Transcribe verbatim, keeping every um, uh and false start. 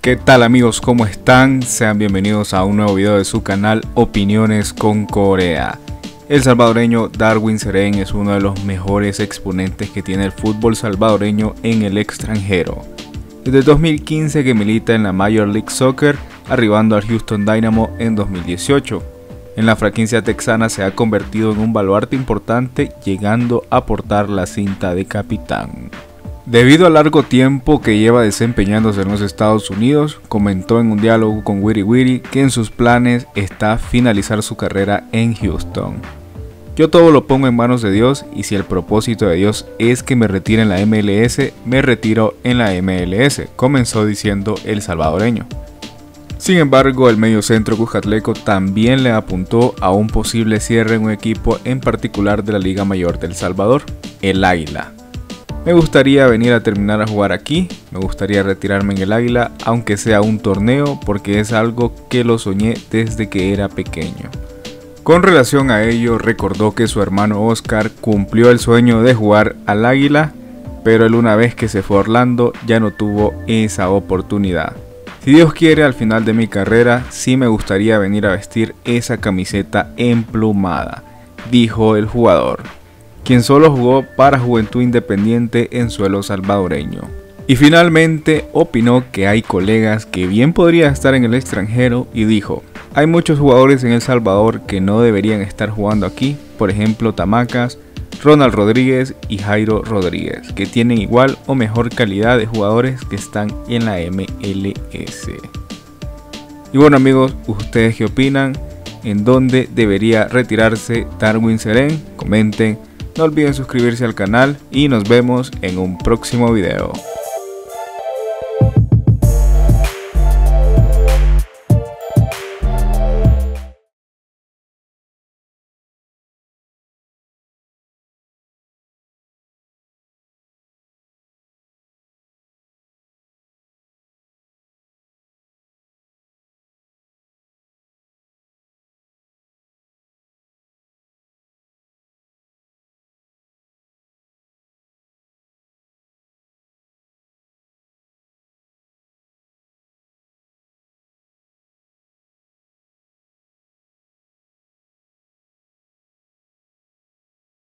¿Qué tal amigos? ¿Cómo están? Sean bienvenidos a un nuevo video de su canal Opiniones con Corea. El salvadoreño Darwin Cerén es uno de los mejores exponentes que tiene el fútbol salvadoreño en el extranjero. Desde el dos mil quince que milita en la Major League Soccer, arribando al Houston Dynamo en dos mil dieciocho. En la franquicia texana se ha convertido en un baluarte importante, llegando a portar la cinta de capitán. Debido al largo tiempo que lleva desempeñándose en los Estados Unidos, comentó en un diálogo con Wiri Wiri que en sus planes está finalizar su carrera en Houston. Yo todo lo pongo en manos de Dios y si el propósito de Dios es que me retire en la M L S, me retiro en la M L S, comenzó diciendo el salvadoreño. Sin embargo, el mediocentro Cuscatleco también le apuntó a un posible cierre en un equipo en particular de la Liga Mayor del Salvador, el Águila. Me gustaría venir a terminar a jugar aquí, me gustaría retirarme en el Águila, aunque sea un torneo, porque es algo que lo soñé desde que era pequeño. Con relación a ello, recordó que su hermano Oscar cumplió el sueño de jugar al Águila, pero él una vez que se fue a Orlando ya no tuvo esa oportunidad. Si Dios quiere, al final de mi carrera sí me gustaría venir a vestir esa camiseta emplumada, dijo el jugador, quien solo jugó para Juventud Independiente en suelo salvadoreño. Y finalmente opinó que hay colegas que bien podrían estar en el extranjero y dijo: hay muchos jugadores en El Salvador que no deberían estar jugando aquí, por ejemplo Tamacas, Ronald Rodríguez y Jairo Rodríguez, que tienen igual o mejor calidad de jugadores que están en la M L S. Y bueno amigos, ¿ustedes qué opinan? ¿En dónde debería retirarse Darwin Cerén? Comenten. No olviden suscribirse al canal y nos vemos en un próximo video.